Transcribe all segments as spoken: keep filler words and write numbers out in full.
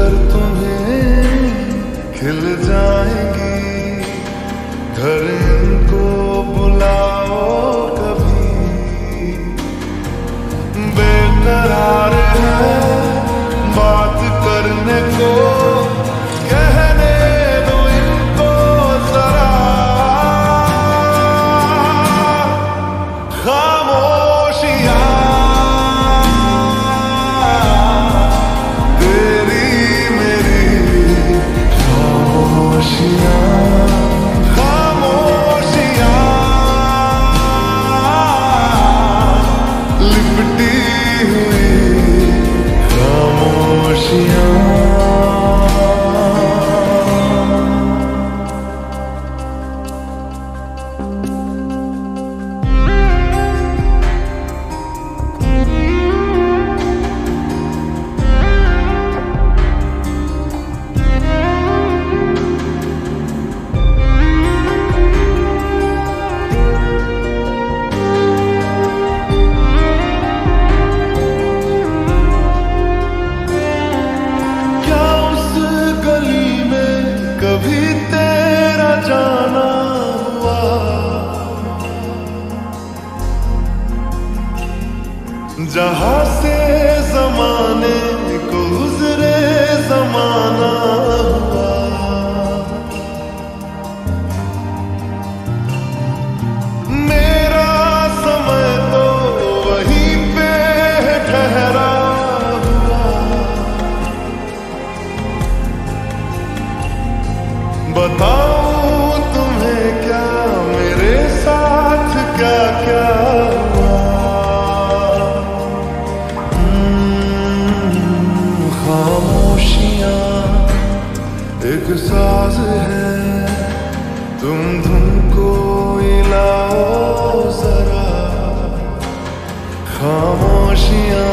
कर तुम्हें खिल जाएंगी। घर इनको बुलाओ कभी, बेकरार है बात करने को, कहने दो इनको जरा। खामोशियां तेरी मेरी, खामोशियां खामोशियां लिपटी हुई खामोशियां। कभी तेरा जाना हुआ, जहां से जमाने को गुजरे जमाना हुआ। मेरा समय तो वहीं पे ठहरा हुआ। बताऊं तुम्हें क्या मेरे साथ क्या क्या हुआ। खामोशियां एक साज है, तुम धुन को हिलाओ जरा। खामोशियां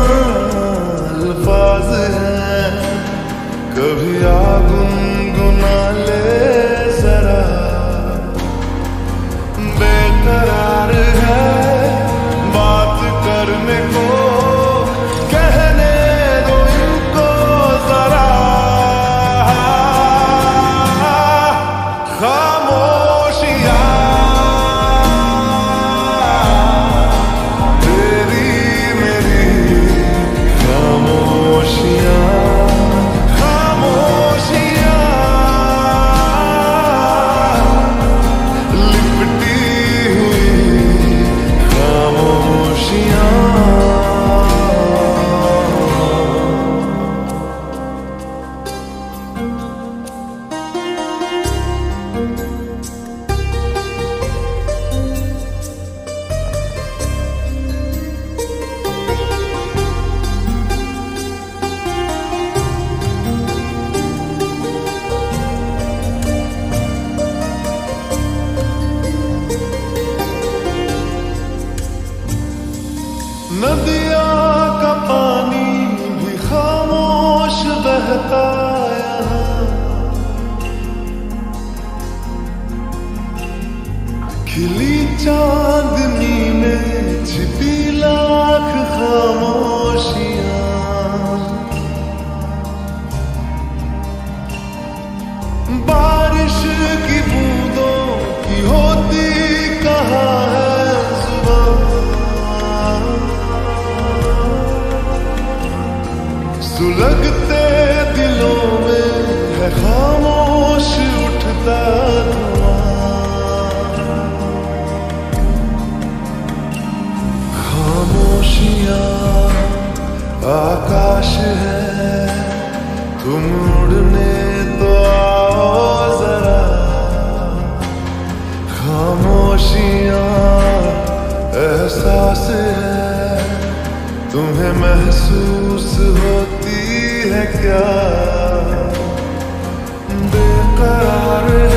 अल्फाज हैं, कभी आ गुनगुना ले जरा। बेकरार है बात करने को, कहने दो इनको जरा। खामोशियां तेरी मेरी, खामोशियां नदिया का पानी भी खामोश बहता यहाँ। खिली चांदनी में छिपी लाख खामोशियां। बारिश की बूंदों की होती कहाँ है जुबान। सुलगते दिलों में है खामोश उठता धुआं। खामोशियां आकाश है, तुम उड़ने तो आओ जरा। खामोशियां एहसास है, तुम्हें महसूस होती है क्या। बेकरार